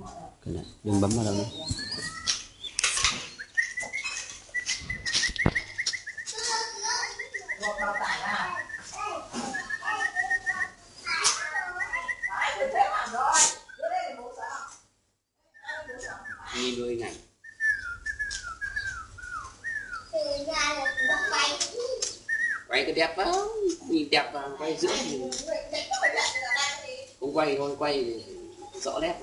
Cái này, đừng bấm vào đâu nữa. Nhìn đôi này. Quay cái đẹp không? Nhìn đẹp và quay giữa thì không quay thôi, quay rõ nét.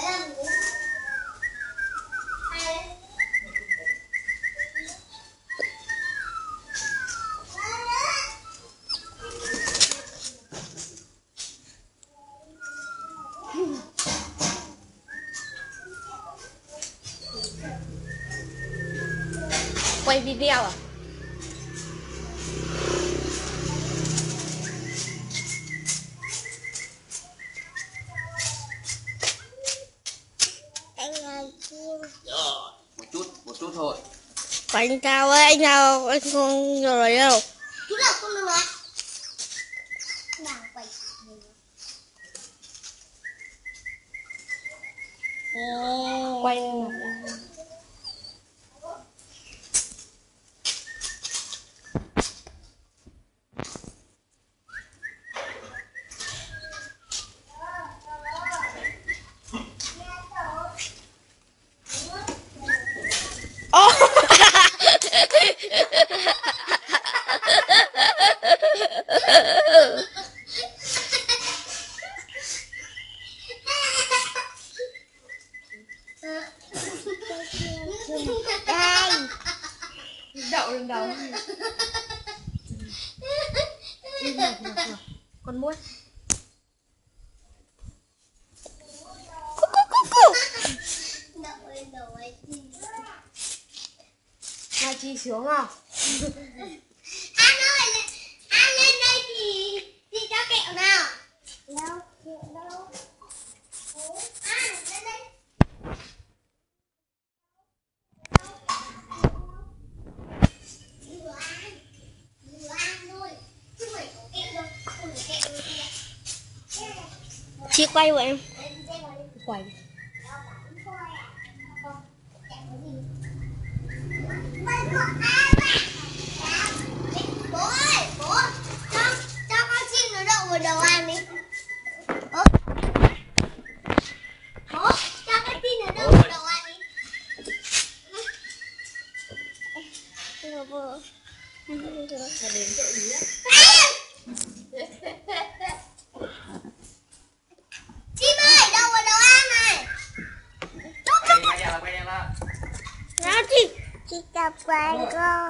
Quay video à? Rồi, một chút thôi. Anh sao ấy, anh sao anh không rồi đâu. Chú nào không được ạ? Nào quay. Quay đậu lên đầu. Con muỗi. Đậu lên đầu ấy. Mai Chi sướng không? Anh ơi, anh lên đây thì cho kẹo nào. Đâu, kẹo đâu. Anh lên đây. Vừa ăn thôi, chứ phải có kẹo đâu. Không có kẹo đâu. Chị quay của em. Quay. Bố ơi, bố, cho con chim nó đậu vào đầu ăn đi. Bố, cho con chim nó đậu vào đầu ăn đi. Bố. Chim ơi, đậu vào đầu ăn này. Quay đẹp là. Nào chị tập quay con.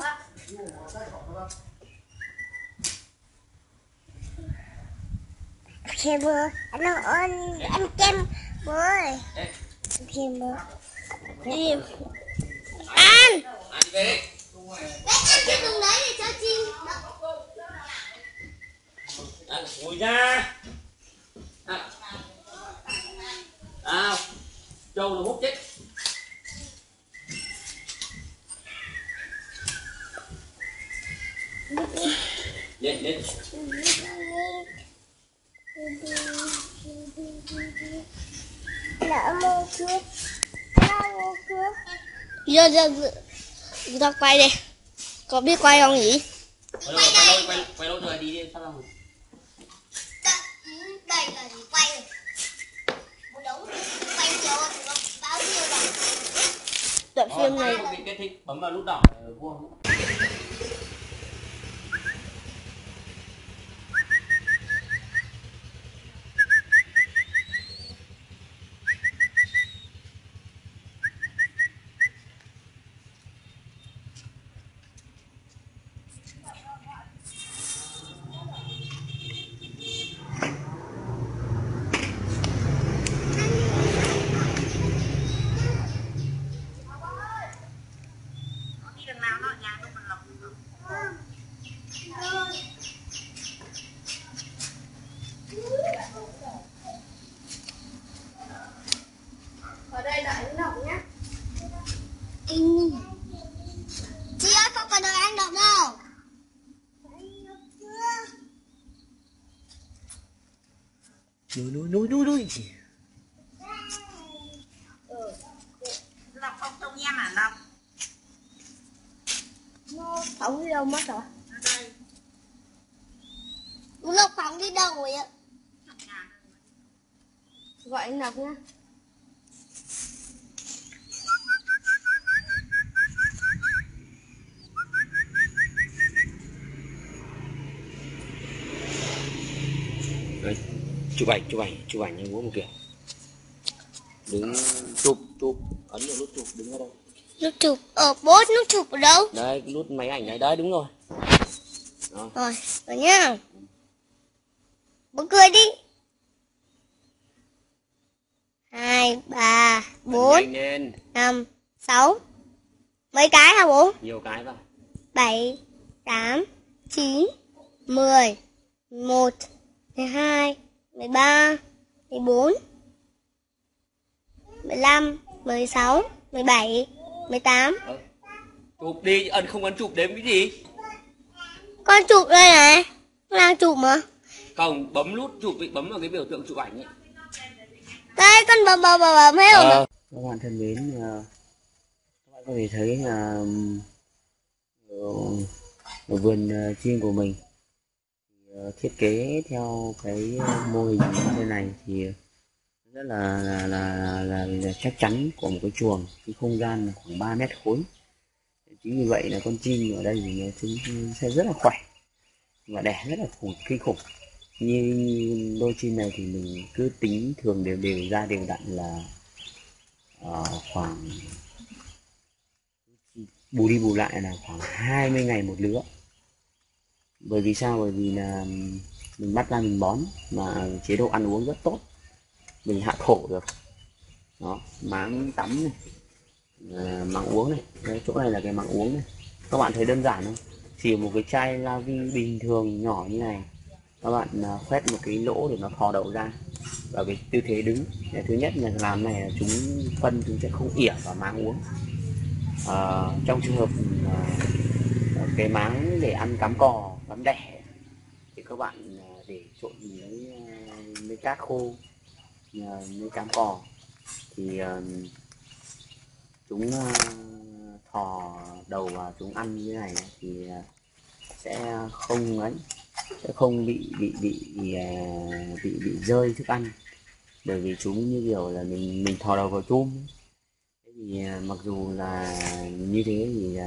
Kìa bố, ăn kem bố ơi. Kìa bố. Đi. Ăn. Đi về đi. Đấy, ăn cái đường đấy để cho chim. Ngồi ra. Trâu nó hút chết. Lên. Lỡ mua cướp. Giờ quay đi. Có biết quay không nhỉ? Quay đâu rồi đi đi sao không? Đây là gì quay rồi. Một đống quay cho bao nhiêu rồi. Đoạn phim này Cái thích bấm vào nút đỏ vuông. ở đây là anh Ngọc nhé. Chị ơi, không cần đợi anh đọc đâu. Nuôi. phóng đi đâu mất rồi? Lộc phóng đi đâu rồi ạ? Gọi anh Lộc nhá. Đấy, chụp ảnh anh muốn một kiểu. Đứng chụp ấn vào nút chụp, đứng ở đâu? Nút chụp ở bố, nút chụp ở đâu? Đấy, cái nút máy ảnh này, đấy đúng rồi. Đó. Rồi nhá. Bố cười đi. 2, 3, 4, 5, 6. Mấy cái hả bố? Nhiều cái vào. 7, 8, 9, 10, 11, 12, 13, 14, 15, 16, 17, 18. Chụp đi, không ấn chụp đếm cái gì? Con chụp đây này. Con đang chụp mà. Không, bấm nút chụp, bấm vào cái biểu tượng chụp ảnh ấy. Đây, con bấm hết rồi. Các bạn thân mến, các bạn có thể thấy là ở vườn chim của mình thiết kế theo cái mô hình như thế này thì rất là chắc chắn của một cái chuồng, cái không gian là khoảng 3 mét khối. Chính vì vậy là con chim ở đây thì chúng sẽ rất là khỏe và đẻ rất là kinh khủng. Như đôi chim này thì mình cứ tính thường đều ra đều đặn là khoảng bù đi bù lại là khoảng 20 ngày một lứa. Bởi vì sao? Bởi vì là mình bắt ra mình bón mà chế độ ăn uống rất tốt, mình hạ thổ được. Đó, máng tắm này, máng uống này. Đấy, chỗ này là cái máng uống này. Các bạn thấy đơn giản không? Chỉ một cái chai la vi bình thường nhỏ như này, các bạn khoét một cái lỗ để nó thò đầu ra vào cái tư thế đứng. Để thứ nhất là làm này là phân chúng sẽ không ỉa vào máng uống. Trong trường hợp cái máng để ăn cám cò, cám đẻ thì các bạn để trộn với cát khô, với cám cò thì chúng thò đầu vào chúng ăn như này thì sẽ không bị rơi thức ăn, bởi vì chúng như kiểu là mình thò đầu vào chum. Thế thì mặc dù là như thế thì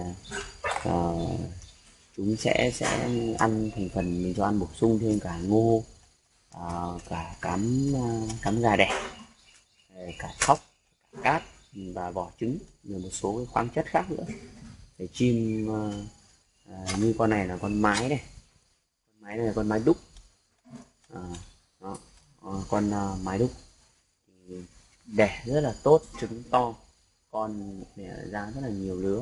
chúng sẽ ăn thành phần mình cho ăn bổ sung thêm cả ngô, cả cám gà đẻ, cả thóc, cả cát và vỏ trứng, rồi một số cái khoáng chất khác nữa để chim như con này là con mái này, là con mái đúc. Con mái đúc thì đẻ rất là tốt, trứng to, con đẻ ra rất là nhiều lứa.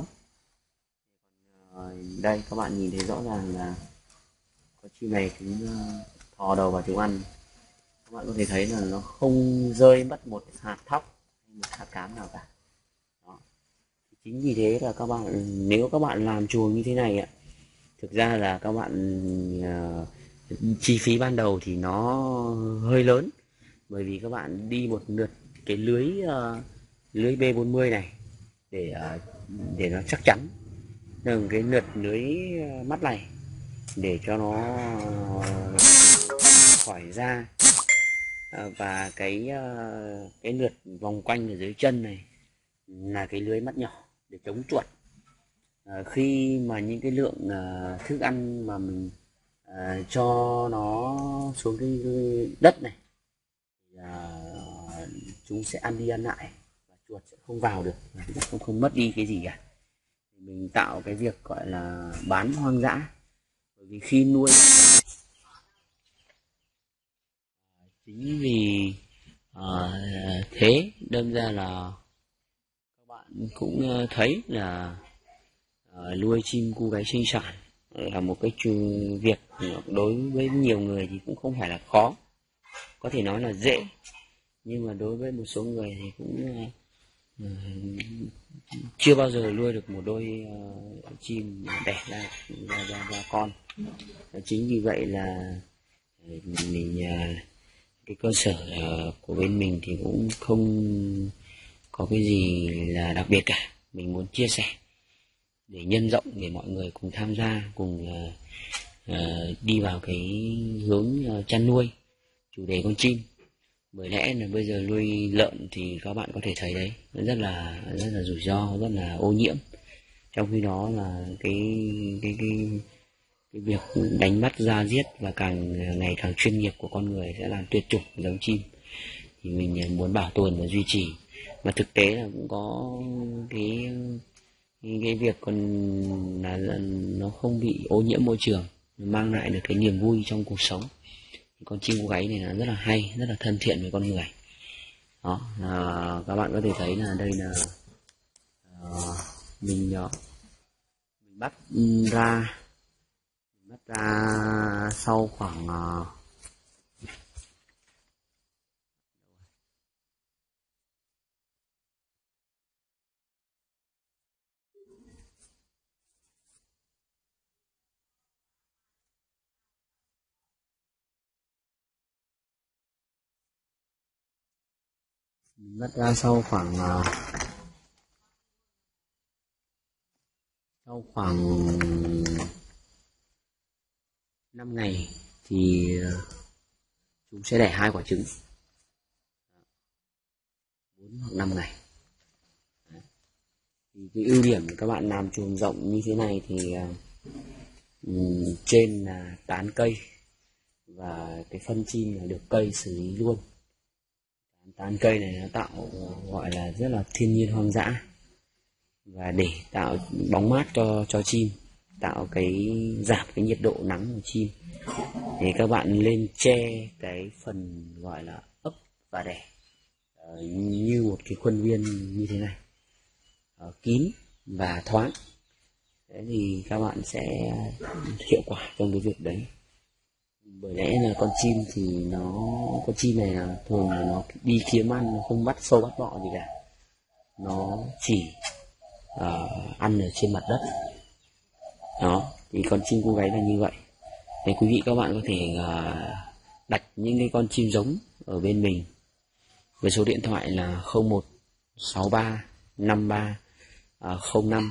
Đây các bạn nhìn thấy rõ ràng là con chim này chúng thò đầu vào chúng ăn. Các bạn có thể thấy là nó không rơi mất một hạt thóc hay một hạt cám nào cả. Đó. Chính vì thế là nếu các bạn làm chuồng như thế này ạ, thực ra là các bạn chi phí ban đầu thì nó hơi lớn, bởi vì các bạn đi một lượt cái lưới B40 này để nó chắc chắn, đừng cái lượt lưới mắt này để cho nó khỏi ra, và cái lượt vòng quanh ở dưới chân này là cái lưới mắt nhỏ để chống chuột. Khi mà những cái lượng thức ăn mà mình cho nó xuống cái đất này chúng sẽ ăn đi ăn lại và chuột sẽ không vào được, không mất đi cái gì cả. Mình tạo cái việc gọi là bán hoang dã, bởi vì khi nuôi chính vì thế đâm ra là các bạn cũng thấy là nuôi chim cu gáy sinh sản là một cái việc đối với nhiều người thì cũng không phải là khó, có thể nói là dễ, nhưng mà đối với một số người thì cũng chưa bao giờ nuôi được một đôi chim đẻ ra con. Chính vì vậy là mình cái cơ sở của bên mình thì cũng không có cái gì là đặc biệt cả, mình muốn chia sẻ để nhân rộng, để mọi người cùng tham gia, cùng đi vào cái hướng chăn nuôi chủ đề con chim. Bởi lẽ là bây giờ nuôi lợn thì các bạn có thể thấy đấy, nó rất là rủi ro, rất là ô nhiễm. Trong khi đó là cái việc đánh bắt ra giết và ngày càng chuyên nghiệp của con người sẽ làm tuyệt chủng giống chim. Thì mình muốn bảo tồn và duy trì, mà thực tế là cũng có cái việc còn là nó không bị ô nhiễm môi trường, mang lại được cái niềm vui trong cuộc sống. Con chim cú gáy này là rất là hay, rất là thân thiện với con người. Đó, các bạn có thể thấy là đây là mình bắt ra sau khoảng sau khoảng 5 ngày thì chúng sẽ đẻ 2 quả trứng, 4 hoặc 5 ngày. Thì cái ưu điểm các bạn làm chuồng rộng như thế này thì trên là tán cây và cái phân chim là được cây xử lý luôn. Tán cây này nó tạo gọi là rất là thiên nhiên hoang dã, và để tạo bóng mát cho chim, tạo giảm cái nhiệt độ nắng của chim, thì các bạn lên che cái phần gọi là ấp và đẻ như một cái khuôn viên như thế này, kín và thoáng. Thế thì các bạn sẽ hiệu quả trong cái việc đấy. Bởi lẽ là con chim này là thường là nó đi kiếm ăn, nó không bắt sâu bắt bọ gì cả, nó chỉ ăn ở trên mặt đất. Đó, thì con chim cú gáy là như vậy. Thì quý vị các bạn có thể đặt những cái con chim giống ở bên mình với số điện thoại là 0163 53 05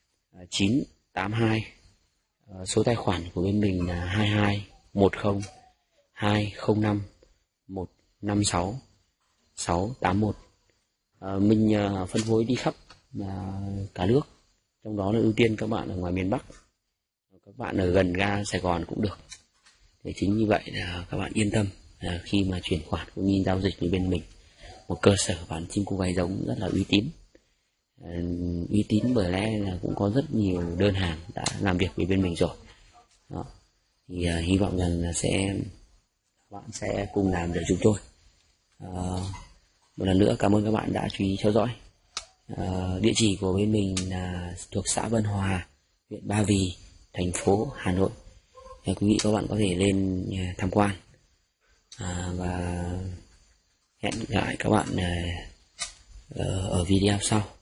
982. Số tài khoản của bên mình là 22 10 205 156 681. Mình phân phối đi khắp cả nước, trong đó là ưu tiên các bạn ở ngoài miền Bắc, các bạn ở gần ga Sài Gòn cũng được. Thì chính như vậy là các bạn yên tâm khi mà chuyển khoản cũng như giao dịch với bên mình, một cơ sở bán chim cú gáy giống rất là uy tín. Uy tín bởi lẽ là cũng có rất nhiều đơn hàng đã làm việc với bên mình rồi. Đó. Thì hy vọng rằng là các bạn sẽ cùng làm được chúng tôi. Một lần nữa cảm ơn các bạn đã chú ý theo dõi. Địa chỉ của bên mình là thuộc xã Vân Hòa, huyện Ba Vì, thành phố Hà Nội. Quý vị các bạn có thể lên tham quan, và hẹn gặp lại các bạn ở video sau.